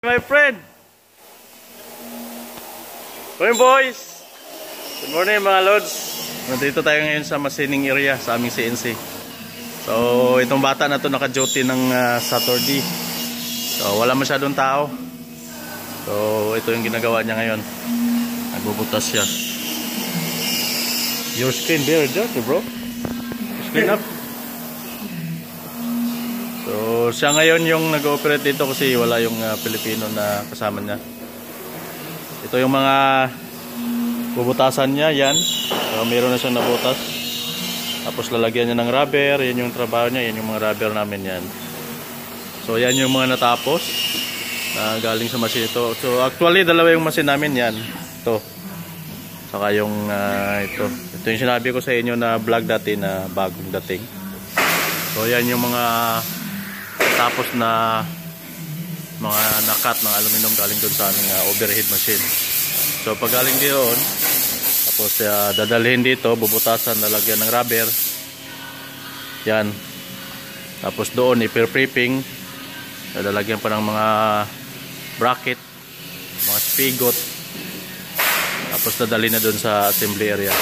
My friend. Morning boys. Good morning mga lods. Nandito tayo ngayon sa machining area sa aming CNC. So itong bata na to naka-duty ng Saturday. So wala masyadong tao. So ito yung ginagawa niya ngayon. Nagbubutas siya. Your screen very dirty bro. Clean up. So siya ngayon yung nag-ooperate dito kasi wala yung Pilipino na kasama niya. Ito yung mga bubutasan niya, yan. So meron na siyang nabutas. Tapos lalagyan niya ng rubber, yan yung trabaho niya, yan yung mga rubber namin yan. So yan yung mga natapos na galing sa machine ito. So actually dalawa yung machine namin yan. Ito. Saka yung ito. Ito yung sinabi ko sa inyo na vlog dati na bagong dating. So yan yung mga tapos na mga nakat ng aluminum galing doon sa aming overhead machine. So pag galing doon, tapos dadalhin dito, bubutasan, lalagyan ng rubber. Yan. Tapos doon i-prepping, lalagyan pa ng mga bracket, mga spigot. Tapos dadalhin na doon sa assembly area.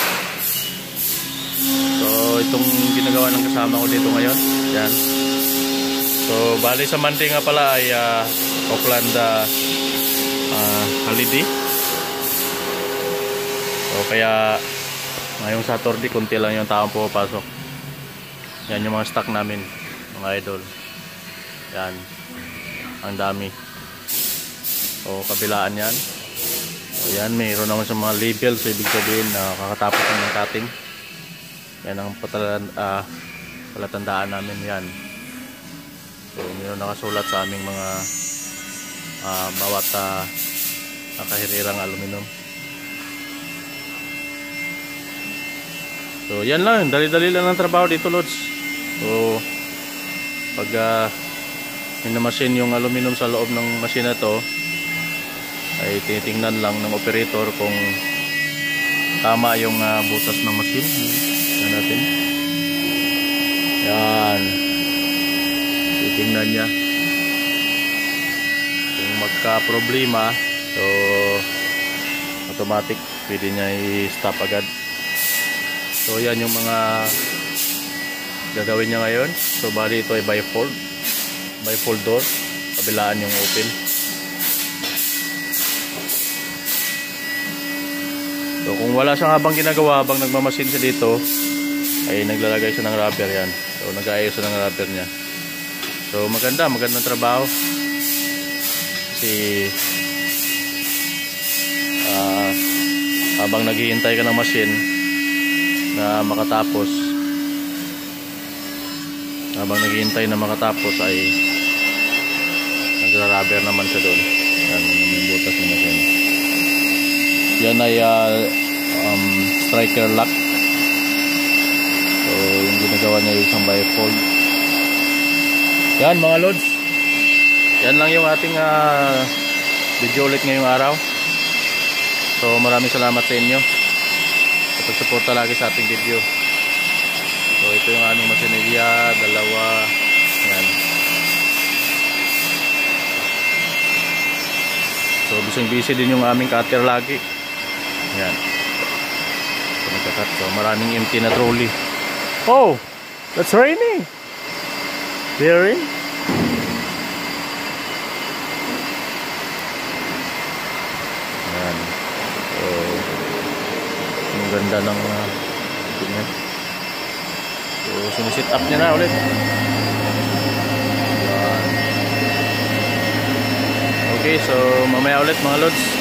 So itong ginagawa ng kasama ko dito ngayon. Yan. So, bali sa Monday nga pala ay Auckland holiday. So, kaya ngayong Saturday, kunti lang yung taong pupasok. Yan yung mga stock namin, mga idol. Yan. Ang dami. So, kabilaan yan. So, yan, mayroon naman sa mga labels. So, ibig sabihin na kakatapos ng cutting. Yan ang palatandaan namin yan. So, mayroon nakasulat sa aming mga bawat nakahirirang aluminum. So, yan lang. Dali-dali lang ang trabaho dito, Lods. So, pag minamasin yung aluminum sa loob ng machine na to, ay tinitingnan lang ng operator kung tama yung butas ng machine. Yan natin. Yan. Titingnan niya kung magka-problema, so automatic pwede niya i-stop agad. So yan yung mga gagawin niya ngayon. So bali ito ay bifold door, kabilaan yung open. So kung wala siyang habang ginagawa, habang nagmamasin siya dito, ay naglalagay siya ng rubber. Yan. So nag-aayos siya ng rubber niya. So magandang trabaho kasi habang naghihintay ka ng machine na makatapos, ay nagra-rubber naman siya doon. Yan yung butas ng machine. Yan ay striker lock. So yung ginagawa niya yung isang bifold. Yan mga lods, yan lang yung ating video ulit ngayong araw. So maraming salamat sa inyo sa pagsuporta lagi sa ating video. So ito yung aming machineria, dalawa. Yan. So busy din yung aming cutter lagi. Yan. So maraming empty na trolley. Oh, that's raining. Very. Ayan. So, ang ganda ng tingnan. So, sinisit up niya na ulit. Ayan. Okay, so mamaya ulit mga lods.